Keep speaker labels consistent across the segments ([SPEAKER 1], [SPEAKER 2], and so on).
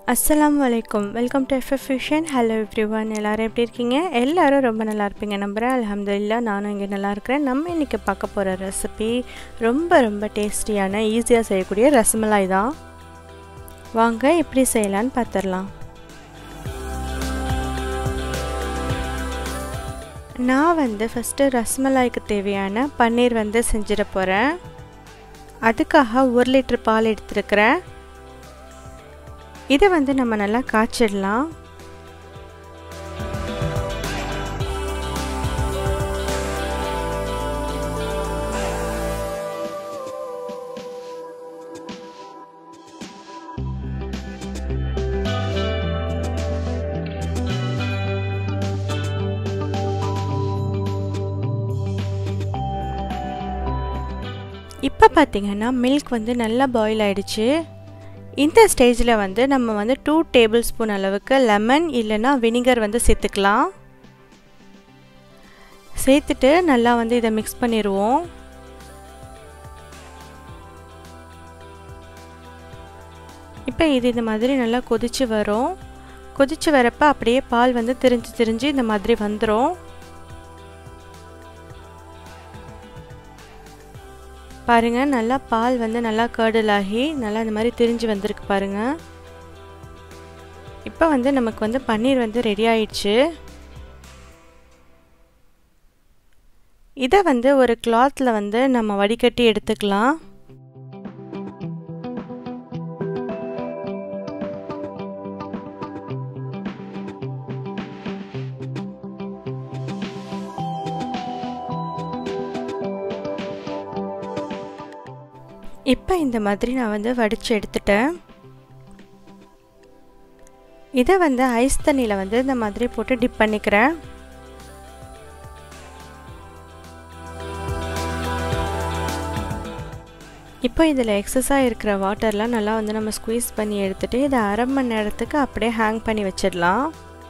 [SPEAKER 1] Assalamualaikum. Welcome to FF Fusion. Hello everyone. எல்லாரும் எப்படி இருக்கீங்க? எல்லாரும் ரொம்ப நல்லா இருப்பீங்க நம்புறேன். அல்ஹம்துலில்லாஹ் நானும் இங்க நல்லா இருக்கேன். நம்ம இன்னைக்கு பார்க்க போற ரெசிபி ரொம்ப டேஸ்டியான ஈஸியா செய்யக்கூடிய ரசமலாய் தான். வாங்க எப்படி செய்யலாம்னு பார்த்தறலாம். நான் ஃபர்ஸ்ட் ரசமலாய்க்கு தேவையான பன்னீர் செஞ்சிட போறேன். அதுக்காக 1 லிட்டர் பால் எடுத்துக்கிறேன். இதை நம்ம நல்லா காய்ச்சிடலாம். இப்போ பாத்தீங்கன்னா மில்க் நல்லா பாயில் ஆயிடுச்சு. இந்த ஸ்டேஜில் நம்ம 2 டேபிள் ஸ்பூன் அளவுக்கு லெமன் இல்லைன்னா வினிகர் சேர்த்துக்கலாம். சேர்த்துட்டு நல்லா இதை மிக்ஸ் பண்ணிடுவோம். இப்போ இது இந்த மாதிரி நல்லா கொதிச்சு வரும். கொதிச்சு வரப்ப அப்படியே பால் திரிஞ்சு இந்த மாதிரி வந்துடும். பாருங்க நல்லா பால் நல்லா கர்டல் ஆகி நல்லா இந்த மாதிரி திரிஞ்சு வந்திருக்கு பாருங்க. இப்போ நமக்கு பன்னீர் ரெடி ஆயிடுச்சு. இதை ஒரு கிளாத்ல நம்ம வடிகட்டி எடுத்துக்கலாம். இப்போ இந்த மாதிரி நான் வடிச்சு எடுத்துட்டேன். இதை ஐஸ் தண்ணியில் இந்த மாதிரி போட்டு டிப் பண்ணிக்கிறேன். இப்போ இதில் எக்ஸஸாக இருக்கிற வாட்டர்லாம் நல்லா நம்ம ஸ்குவீஸ் பண்ணி எடுத்துட்டு இதை அரை மணி நேரத்துக்கு அப்படியே ஹேங் பண்ணி வச்சிடலாம்.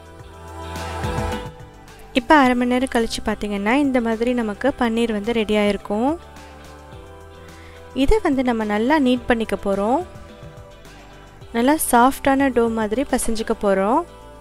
[SPEAKER 1] இப்போ அரை மணி நேரம் கழிச்சு பார்த்தீங்கன்னா இந்த மாதிரி நமக்கு பன்னீர் ரெடி ஆயிருக்கும். இதை நம்ம நல்லா நீட் பண்ணிக்க போகிறோம். நல்லா சாஃப்டான டோ மாதிரி பசைஞ்சிக்க போகிறோம்.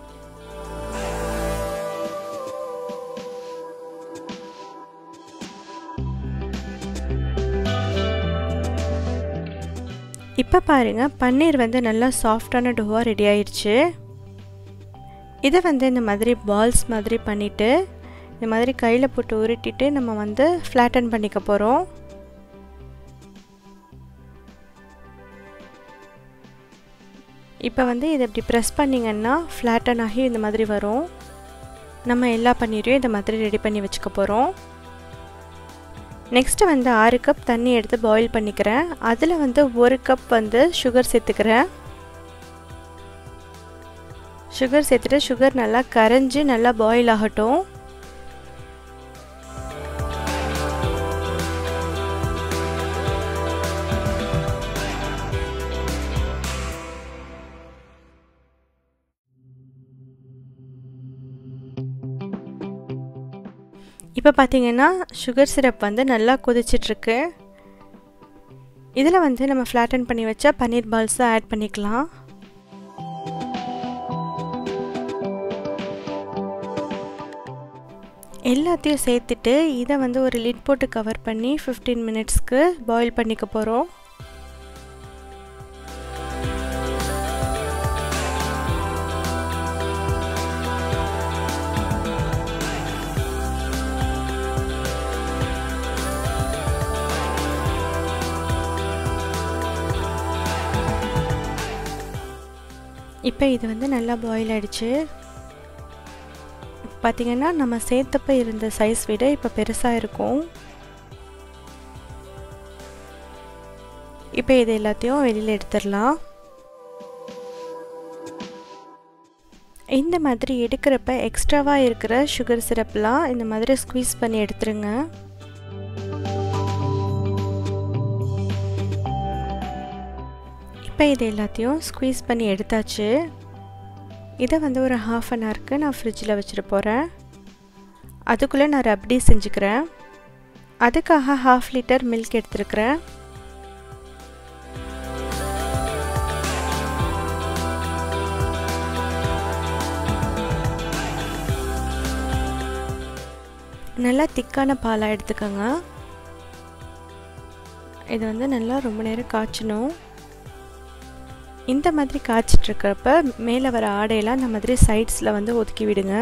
[SPEAKER 1] இப்போ பாருங்க பன்னீர் நல்லா சாஃப்டான டோவாக ரெடி ஆயிடுச்சு. இதை இந்த மாதிரி பால்ஸ் மாதிரி பண்ணிவிட்டு இந்த மாதிரி கையில் போட்டு உருட்டிட்டு நம்ம ஃப்ளாட்டன் பண்ணிக்க போகிறோம். இப்போ இதை இப்படி ப்ரெஸ் பண்ணிங்கன்னா ஃப்ளாட்டன் ஆகி இந்த மாதிரி வரும். நம்ம எல்லா பன்னீரையும் இந்த மாதிரி ரெடி பண்ணி வச்சுக்க போகிறோம். நெக்ஸ்ட்டு 6 கப் தண்ணி எடுத்து பாயில் பண்ணிக்கிறேன். அதில் 1 கப் சுகர் சேர்த்துக்கிறேன். சுகர் சேர்த்துட்டு சுகர் நல்லா கரைஞ்சி நல்லா பாயில் ஆகட்டும். இப்போ பார்த்தீங்கன்னா சுகர் சிரப் நல்லா கொதிச்சிட்ருக்கு. இதில் நம்ம ஃப்ளாட்டன் பண்ணி வச்ச பன்னீர் பால்ஸை ஆட் பண்ணிக்கலாம். எல்லாத்தையும் சேர்த்துட்டு இதை ஒரு லிட் போட்டு கவர் பண்ணி 15 மினிட்ஸ்க்கு பாயில் பண்ணிக்க போகிறோம். இப்போ இது நல்லா பாயில் ஆயிடுச்சு. பார்த்தீங்கன்னா நம்ம சேர்த்தப்ப இருந்த சைஸ் விட இப்போ பெருசாக இருக்கும். இப்போ இது எல்லாத்தையும் வெளியில் எடுத்துடலாம். இந்த மாதிரி எடுக்கிறப்ப எக்ஸ்ட்ராவாக இருக்கிற சுகர் சிரப்லாம் இந்த மாதிரி ஸ்குவீஸ் பண்ணி எடுத்துருங்க. இப்போ இது எல்லாத்தையும் ஸ்குவீஸ் பண்ணி எடுத்தாச்சு. இதை ஒரு ½ அன் ஹவருக்கு நான் ஃப்ரிட்ஜில் வச்சுட்டு போகிறேன். அதுக்குள்ளே நான் ரப்டி செஞ்சுக்கிறேன். அதுக்காக ½ லிட்டர் மில்க் எடுத்துருக்கிறேன். நல்லா திக்கான பாலாக எடுத்துக்கோங்க. இது வந்து நல்லா ரொம்ப நேரம் காய்ச்சணும். இந்த மாதிரி காய்ச்சிட்ருக்கிறப்ப மேலே வர ஆடையெல்லாம் இந்த மாதிரி சைட்ஸில் வந்து ஒதுக்கி விடுங்க.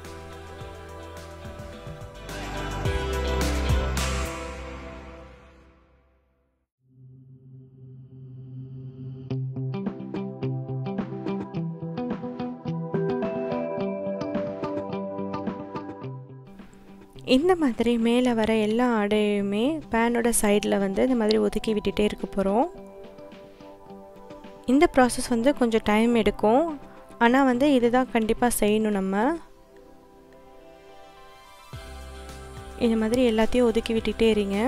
[SPEAKER 1] இந்த மாதிரி மேலே வர எல்லா ஆடையுமே பேனோட சைடில் வந்து இந்த மாதிரி ஒதுக்கி விட்டுட்டே இருக்க போகிறோம். இந்த ப்ராசஸ் வந்து கொஞ்சம் டைம் எடுக்கும். ஆனால் வந்து இதுதான் கண்டிப்பாக செய்யணும். நம்ம இந்த மாதிரி எல்லாத்தையும் ஒதுக்கி விட்டுட்டே இருங்க.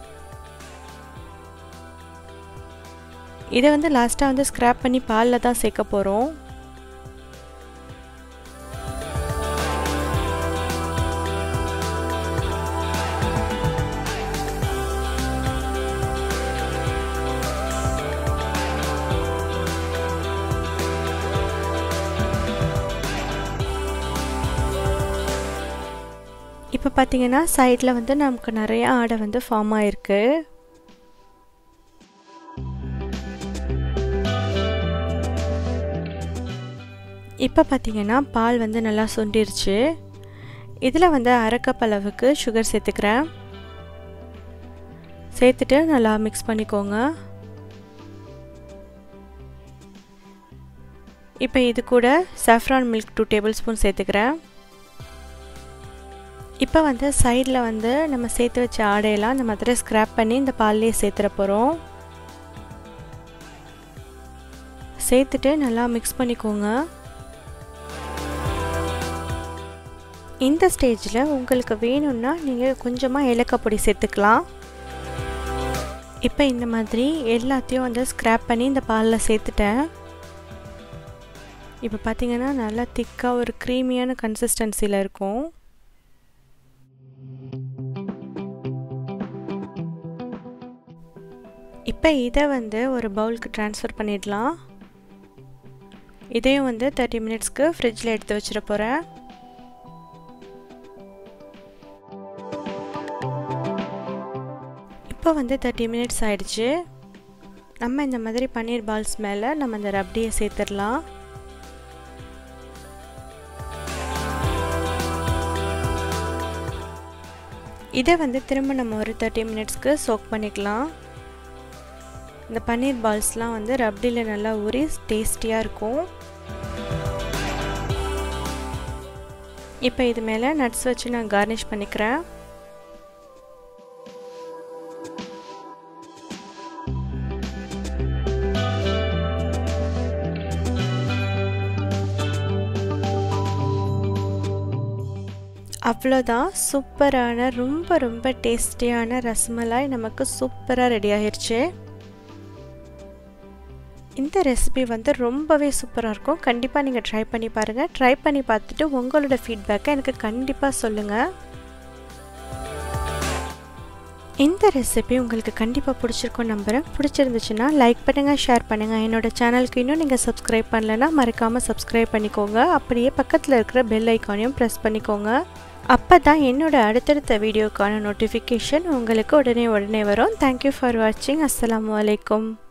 [SPEAKER 1] இதை வந்து லாஸ்ட்டாக வந்து ஸ்க்ராப் பண்ணி பாலில் தான் சேர்க்க போகிறோம். இப்போ பார்த்தீங்கன்னா சைடில் வந்து நமக்கு நிறைய ஆடை வந்து ஃபார்ம் ஆகிருக்கு. இப்போ பார்த்தீங்கன்னா பால் வந்து நல்லா சுண்டிருச்சு. இதில் வந்து 1/2 கப் அளவுக்கு சுகர் சேர்த்துக்கிறேன். சேர்த்துட்டு நல்லா மிக்ஸ் பண்ணிக்கோங்க. இப்போ இது கூட சாஃப்ரான் மில்க் 2 டேபிள் ஸ்பூன் சேர்த்துக்கிறேன். இப்போ வந்து சைடில் வந்து நம்ம சேர்த்து வச்ச ஆடையெல்லாம் இந்த மாதிரி ஸ்க்ராப் பண்ணி இந்த பால்லேயே சேர்த்துற போகிறோம். சேர்த்துட்டு நல்லா மிக்ஸ் பண்ணிக்கோங்க. இந்த ஸ்டேஜில் உங்களுக்கு வேணும்னா நீங்கள் கொஞ்சமாக ஏலக்காய் பொடி சேர்த்துக்கலாம். இப்போ இந்த மாதிரி எல்லாத்தையும் வந்து ஸ்க்ராப் பண்ணி இந்த பாலில் சேர்த்துட்டேன். இப்போ பார்த்தீங்கன்னா நல்லா திக்காக ஒரு க்ரீமியான கன்சிஸ்டன்சியில் இருக்கும். இப்போ இதை வந்து ஒரு பவுலுக்கு ட்ரான்ஸ்ஃபர் பண்ணிடலாம். இதையும் வந்து 30 மினிட்ஸ்க்கு ஃப்ரிட்ஜில் எடுத்து வச்சிட போகிறேன். இப்போ வந்து 30 மினிட்ஸ் ஆயிடுச்சு. நம்ம இந்த மாதிரி பன்னீர் பால்ஸ் மேலே நம்ம இந்த ரப்டியை சேர்த்துடலாம். இதை வந்து திரும்ப நம்ம ஒரு 30 மினிட்ஸ்க்கு சோக் பண்ணிக்கலாம். இந்த பன்னீர் பால்ஸ்லாம் வந்து ரப்டியில் நல்லா ஊறி டேஸ்டியாக இருக்கும். இப்போ இது மேலே நட்ஸ் வச்சு நான் கார்னிஷ் பண்ணிக்கிறேன். அவ்வளோதான், சூப்பரான ரொம்ப ரொம்ப டேஸ்டியான ரஸ்மலாய் நமக்கு சூப்பராக ரெடி ஆகிருச்சு. இந்த ரெசிபி வந்து ரொம்பவே சூப்பராக இருக்கும். கண்டிப்பாக நீங்கள் ட்ரை பண்ணி பாருங்கள். ட்ரை பண்ணி பார்த்துட்டு உங்களோட ஃபீட்பேக்கை எனக்கு கண்டிப்பாக சொல்லுங்கள். இந்த ரெசிபி உங்களுக்கு கண்டிப்பாக பிடிச்சிருக்கும் நம்புகிறேன். பிடிச்சிருந்துச்சுன்னா லைக் பண்ணுங்கள், ஷேர் பண்ணுங்கள். என்னோடய சேனலுக்கு இன்னும் நீங்கள் சப்ஸ்கிரைப் பண்ணலைன்னா மறக்காமல் சப்ஸ்கிரைப் பண்ணிக்கோங்க. அப்படியே பக்கத்தில் இருக்கிற பெல் ஐக்கானையும் ப்ரெஸ் பண்ணிக்கோங்க. அப்போ தான் என்னோடய அடுத்தடுத்த வீடியோக்கான நோட்டிஃபிகேஷன் உங்களுக்கு உடனே வரும். தேங்க்யூ ஃபார் வாட்சிங். அஸ்ஸலாமு அலைக்கும்.